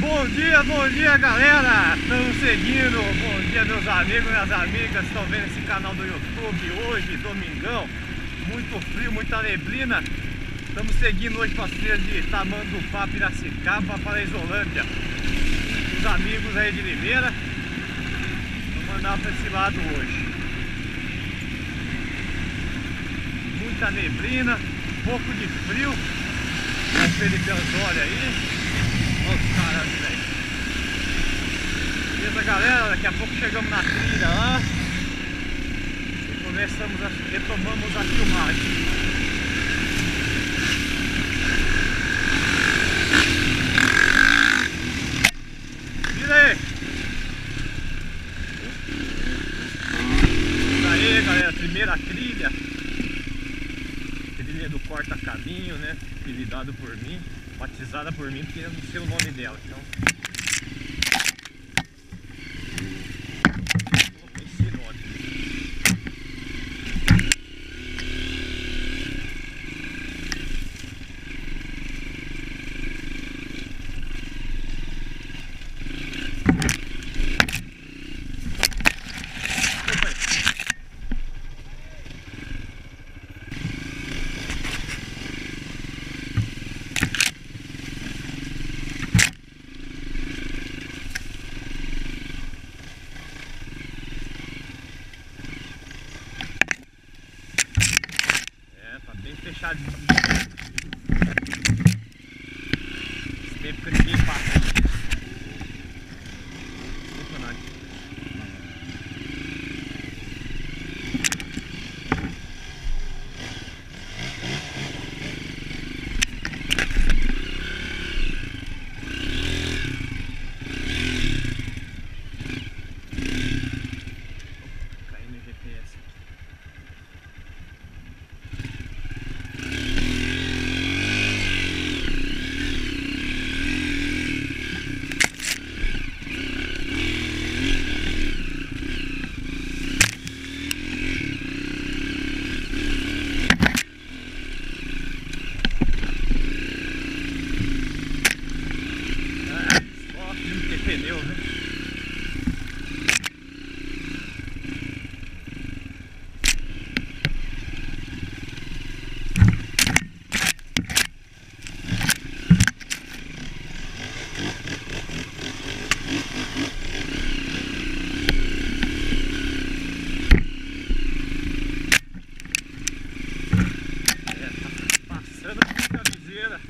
Bom dia galera! Estamos seguindo, bom dia meus amigos e minhas amigas, estão vendo esse canal do YouTube hoje, domingão, muito frio, muita neblina. Estamos seguindo hoje para as trilhas de Tamandupá, Piracicaba, para Isolândia. Os amigos aí de Limeira, vou mandar para esse lado hoje. Muita neblina, um pouco de frio, vamos ver ele pelas olhos aí. Olha os caras, velho. Beleza, galera? Daqui a pouco chegamos na trilha lá e retomamos a filmagem. Vira aí! Isso aí, galera. Primeira trilha. Trilha do corta-caminho, né? Apelidado por mim. Batizada por mim, porque eu não sei o nome dela, então... fechadinho. Esse tempo que ninguém passa. Impressionante. Caí no GPS aqui. Pneu, né? Tá passando aqui a viseira.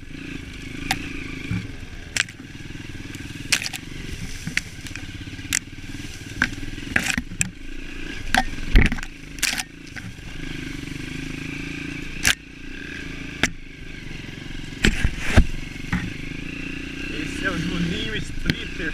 Esse é o Juninho Splitter.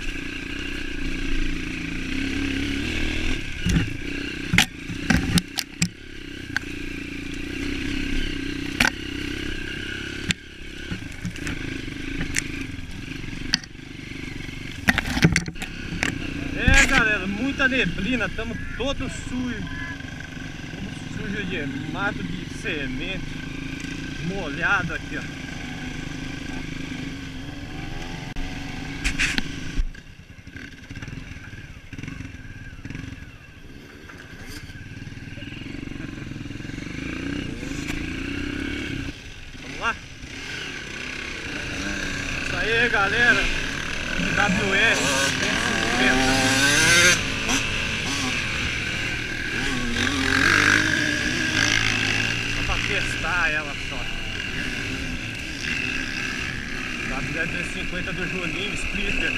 É, galera, muita neblina, estamos todos sujos de mato de semente, molhado aqui, ó. Isso aí, galera, WS 150. Só pra testar ela só. WS 250 do Juninho Splitter.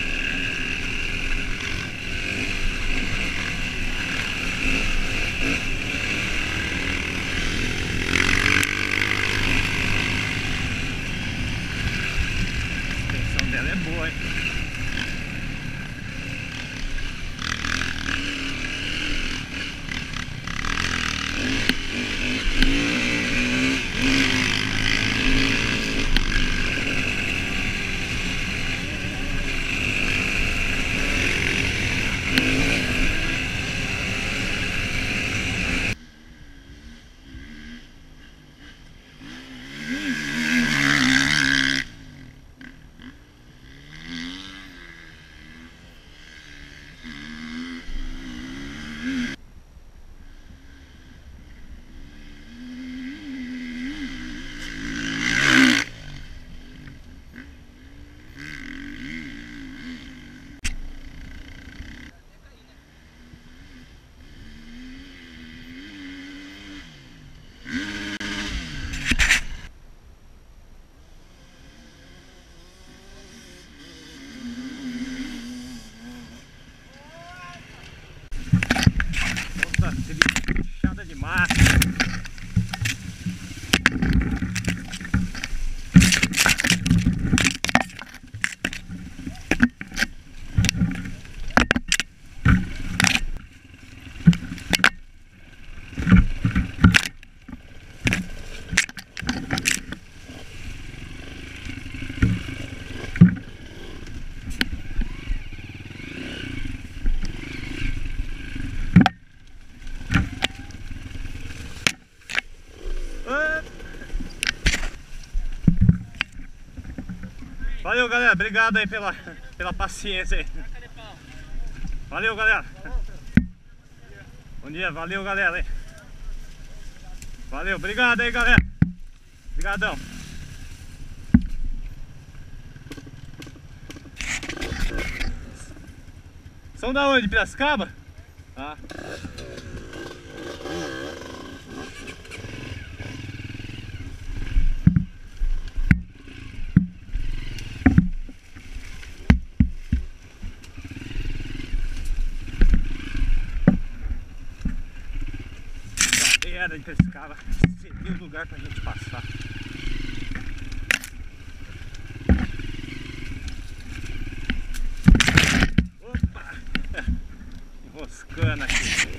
Ela é boa, hein? Valeu, galera. Obrigado aí pela paciência aí. Valeu, galera. Bom dia, valeu, galera aí. Valeu, obrigado aí, galera. Obrigadão. São da onde? De Piracicaba? Ah. Galera de Piracicaba, cedeu lugar pra gente passar. Opa! Enroscando aqui.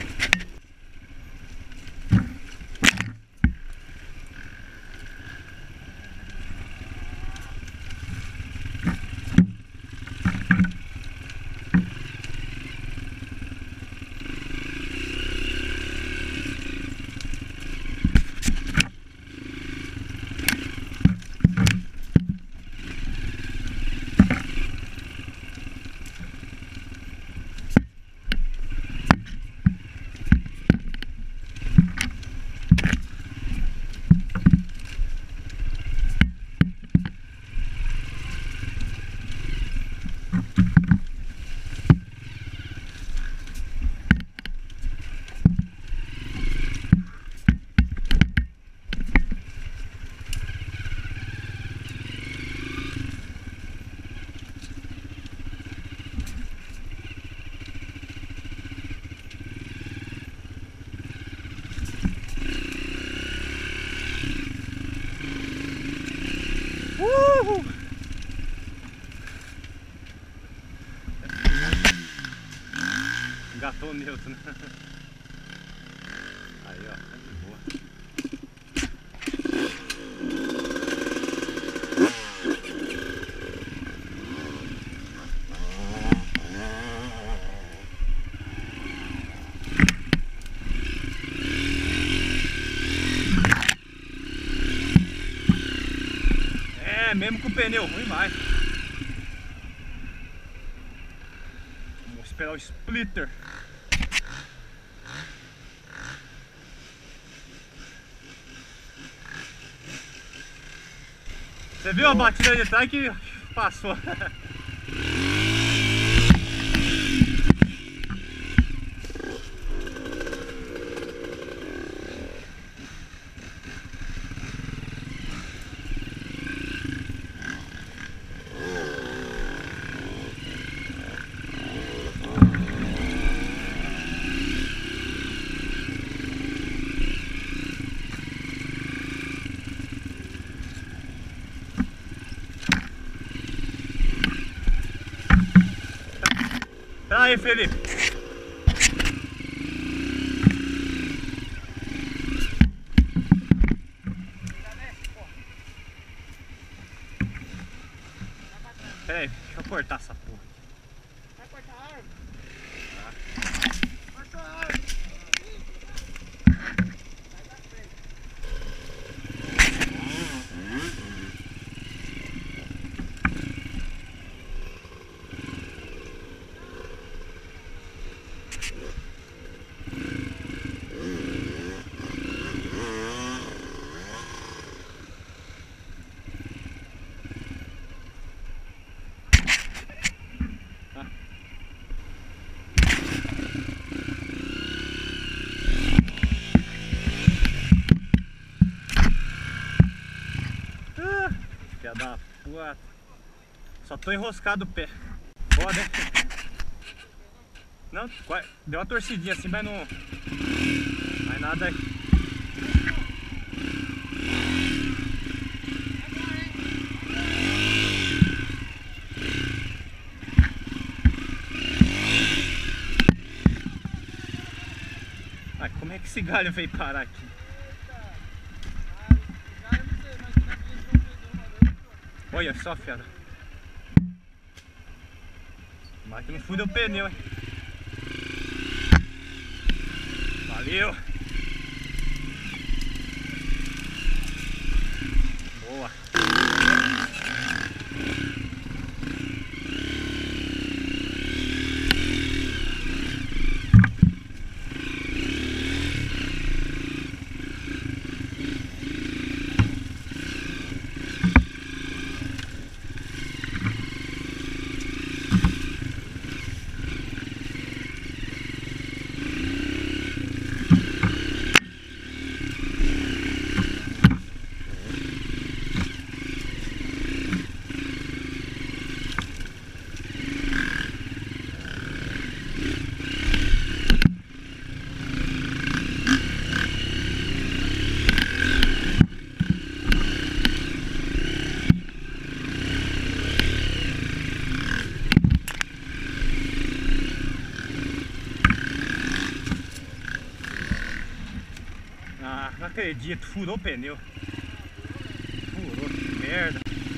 Engatou o neutro, né? Aí, ó, tá de boa. É, mesmo com o pneu ruim vai. Vamos esperar o splitter. Você viu a batida de trás que passou? Aí, Felipe. Pera aí, deixa eu cortar essa porra. Vai cortar a árvore? Tá. Cortou a árvore. Sai da frente. Filha da puta. Só tô enroscado o pé. Foda, hein? Não, deu uma torcidinha assim, mas não. Mas nada aí. Ai, como é que esse galho veio parar aqui? Olha só, fera. Mas que não fudeu o pneu, hein? Valeu! Boa! acredito, furou o pneu. Furou, que merda.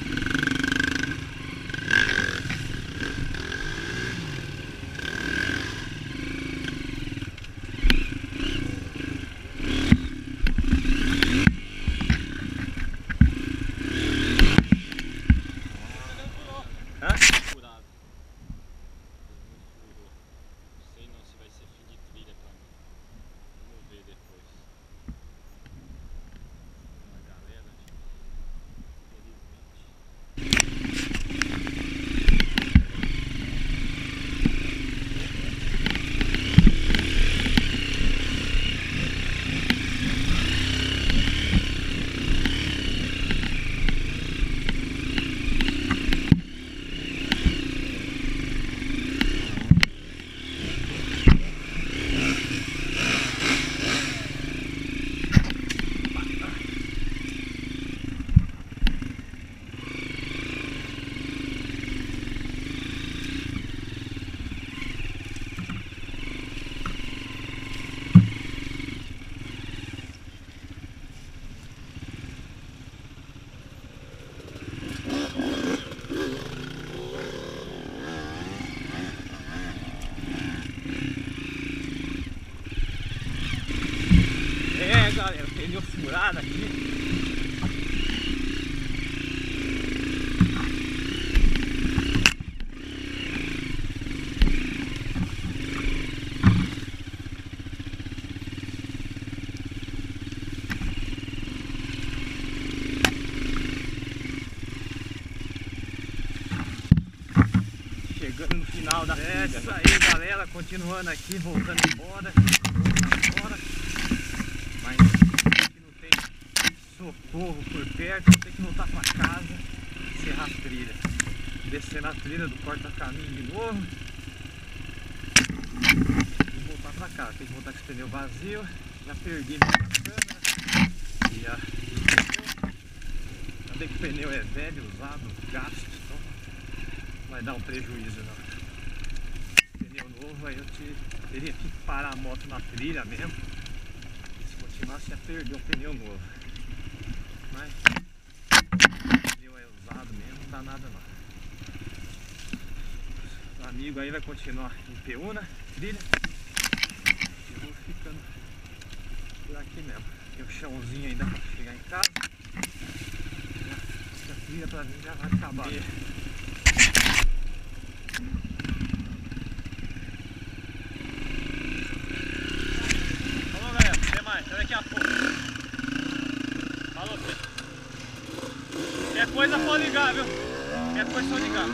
Galera, pneu furado aqui. Chegando no final da trilha. É isso aí, galera, continuando aqui, voltando embora. Mas aqui não tem socorro por perto, vou ter que voltar pra casa, encerrar a trilha. Descendo a trilha do corta-caminho de novo. E voltar pra casa, tem que voltar com esse pneu vazio. Já perdi minha câmera. E ainda bem que o pneu é velho, usado, gasto, então não vai dar um prejuízo não. Pneu novo, aí eu teria que parar a moto na trilha mesmo. Continuasse a perder um pneu novo. Mas o pneu é usado mesmo, não dá nada não. O amigo aí vai continuar em Peúna, trilha. Eu vou ficando por aqui mesmo. Tem um chãozinho ainda para chegar em casa. A trilha pra mim já vai acabar. Até daqui a pouco. Falou, filho. Qualquer coisa pode ligar, viu? Qualquer coisa pode ligar.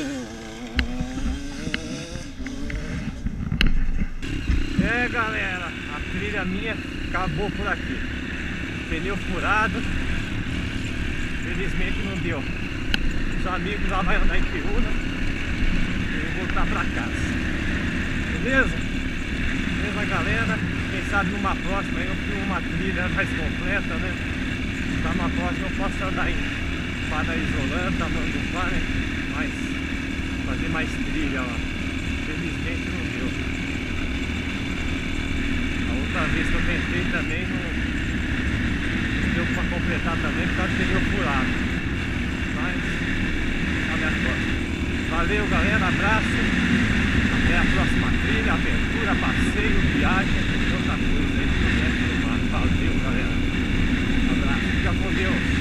É, galera, a trilha minha acabou por aqui. Pneu furado. Felizmente não deu. Os amigos lá vão andar em Peúna. E eu vou voltar pra casa. Beleza? Beleza, galera? Quem sabe numa próxima eu filmo uma trilha mais completa, né? Pra uma próxima eu posso andar em Paraísolândia, Mangupá, né? Mas fazer mais trilha lá. Felizmente não deu. A outra vez que eu tentei também não deu pra completar também por causa do pneu furado. Mas até a próxima. Valeu, galera, abraço. Até a próxima trilha, aventura, passeio, viagem. Outra coisa aí que eu quero filmar. Valeu, galera. Abraço, fica com Deus.